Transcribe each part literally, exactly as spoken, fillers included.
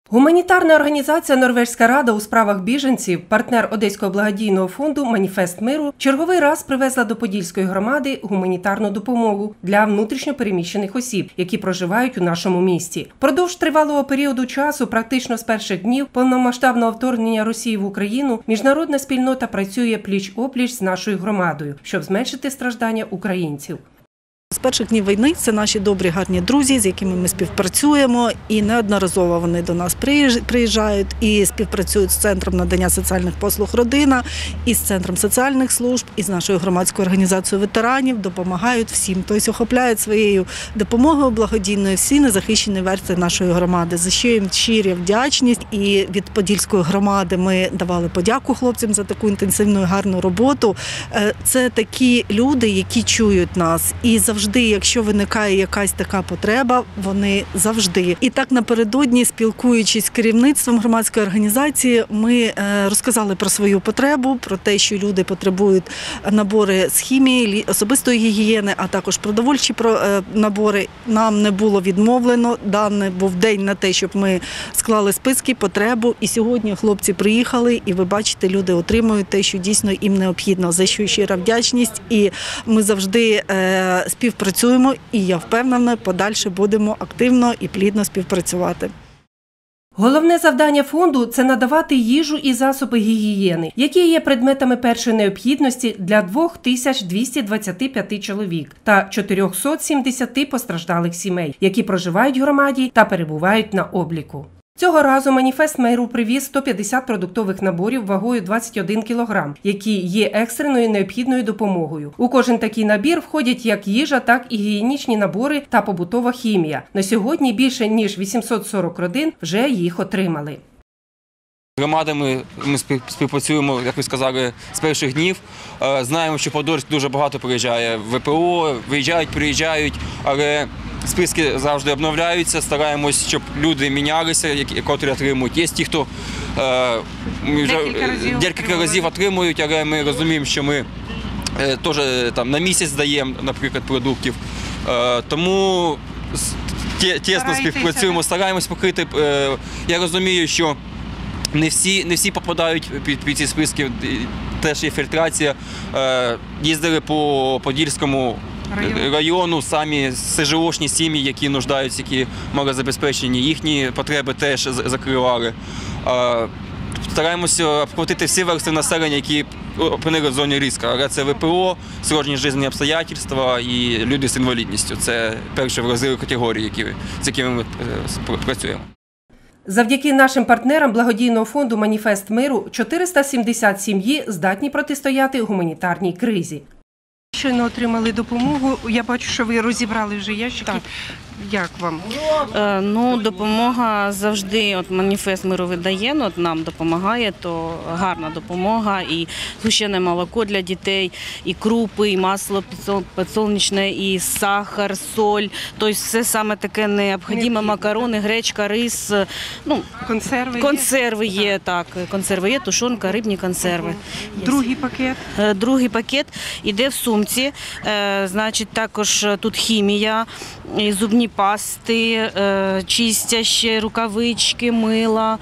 Гуманітарна організація «Норвезька рада у справах біженців», партнер Одеського благодійного фонду «Маніфест миру», черговий раз привезла до Подільської громади гуманітарну допомогу для внутрішньо переміщених осіб, які проживають у нашому місті. Продовж тривалого періоду часу, практично з перших днів повномасштабного вторгнення Росії в Україну, міжнародна спільнота працює пліч-опліч з нашою громадою, щоб зменшити страждання українців. З перших днів війни це наші добрі, гарні друзі, з якими ми співпрацюємо, і неодноразово вони до нас приїжджають і співпрацюють з Центром надання соціальних послуг «Родина», і з Центром соціальних служб, і з нашою громадською організацією ветеранів, допомагають всім. Тобто охопляють своєю допомогою благодійною всі незахищені верстви нашої громади, за що їм щира вдячність. І від Подільської громади ми давали подяку хлопцям за таку інтенсивну і гарну роботу. Це такі люди, які чують нас і завжди Завжди, якщо виникає якась така потреба, вони завжди. І так напередодні, спілкуючись з керівництвом громадської організації, ми розказали про свою потребу, про те, що люди потребують набори з хімії, особистої гігієни, а також продовольчі набори. Нам не було відмовлено, даний був день на те, щоб ми склали списки, потребу. І сьогодні хлопці приїхали, і ви бачите, люди отримують те, що дійсно їм необхідно, за що щира вдячність. І ми завжди співпрацюємо. Співпрацюємо, і я впевнена, подальше будемо активно і плідно співпрацювати. Головне завдання фонду – це надавати їжу і засоби гігієни, які є предметами першої необхідності для двох тисяч двохсот двадцяти п'яти чоловік та чотирьохсот сімдесяти постраждалих сімей, які проживають в громаді та перебувають на обліку. Цього разу «Маніфест миру» привіз сто п'ятдесят продуктових наборів вагою двадцять один кілограм, які є екстреною необхідною допомогою. У кожен такий набір входять як їжа, так і гігієнічні набори та побутова хімія. На сьогодні більше ніж вісімсот сорок родин вже їх отримали. Громадами ми співпрацюємо, як ви сказали, з перших днів. Знаємо, що Подольськ дуже багато приїжджає. ВПО виїжджають, приїжджають, але списки завжди обновляються, стараємось, щоб люди мінялися, які отримують. Є ті, хто е, вже декілька разів отримують, але ми розуміємо, що ми е, теж там на місяць даємо, наприклад, продуктів. Е, тому тісно співпрацюємо, стараємось покрити. Е, я розумію, що не всі, не всі попадають під, під ці списки, теж є фільтрація. Е, їздили по Подільському Район. району, самі СЖОшні сім'ї, які нуждаються, які малозабезпечені, їхні потреби теж закривали. Стараємося обхватити всі верстви населення, які опинилися в зоні ризику. Але це ВПО, сложні життєві обстоятельства і люди з інвалідністю. Це перші вразливі категорії, які, з якими ми працюємо. Завдяки нашим партнерам благодійного фонду «Маніфест миру» чотириста сімдесят сім'ї здатні протистояти гуманітарній кризі. Щойно отримали допомогу. Я бачу, що ви розібрали вже ящики. Так. Як вам? Е, ну, допомога завжди, от «Маніфест миру» видає, от нам допомагає, то гарна допомога, і згущене молоко для дітей, і крупи, і масло підсолнечне, і сахар, соль, тобто все саме таке необхідне, макарони, гречка, рис, ну, консерви, консерви є, є? так, консерви є, тушонка, рибні консерви. Другий пакет? Е, другий пакет йде в сумці, е, значить, також тут хімія, і зубні пасти, чистящі, рукавички, мила,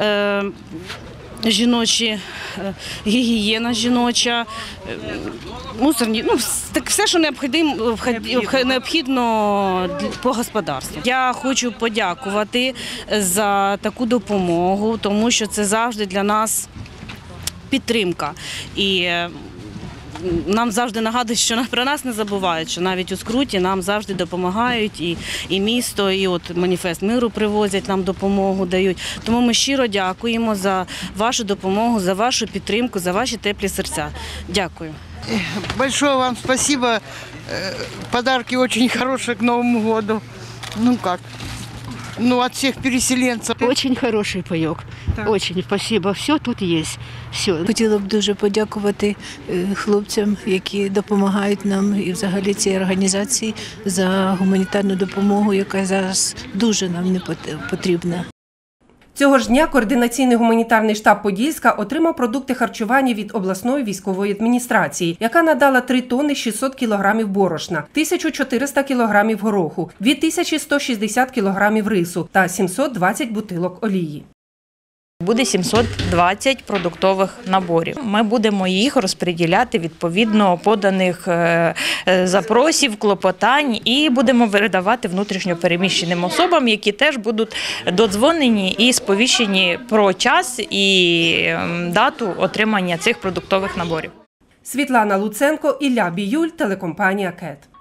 жіночі, гігієна жіноча, мусорні, ну, так все, що необхідно, необхідно по господарству. Я хочу подякувати за таку допомогу, тому що це завжди для нас підтримка. І нам завжди нагадують, що про нас не забувають, що навіть у скруті нам завжди допомагають, і, і місто, і от «Маніфест миру» привозять, нам допомогу дають. Тому ми щиро дякуємо за вашу допомогу, за вашу підтримку, за ваші теплі серця. Дякую. Большое вам спасибо. Подарки очень хорошие к Новому году. Ну как? Ну, от всех переселенцев. Очень хороший пайок. Так. Очень спасибо. Все тут є. Все. Хотіла б дуже подякувати хлопцям, які допомагають нам і взагалі цій організації за гуманітарну допомогу, яка зараз дуже нам не потрібна. Цього ж дня координаційний гуманітарний штаб Подільська отримав продукти харчування від обласної військової адміністрації, яка надала три тонни шістсот кілограмів борошна, тисячу чотириста кілограмів гороху, дві тисячі сто шістдесят кілограмів рису та сімсот двадцять бутилок олії. Буде сімсот двадцять продуктових наборів. Ми будемо їх розподіляти відповідно поданих запросів, клопотань і будемо передавати внутрішньо переміщеним особам, які теж будуть додзвонені і сповіщені про час і дату отримання цих продуктових наборів. Світлана Луценко, Ілля Біюль, телекомпанія КЕТ.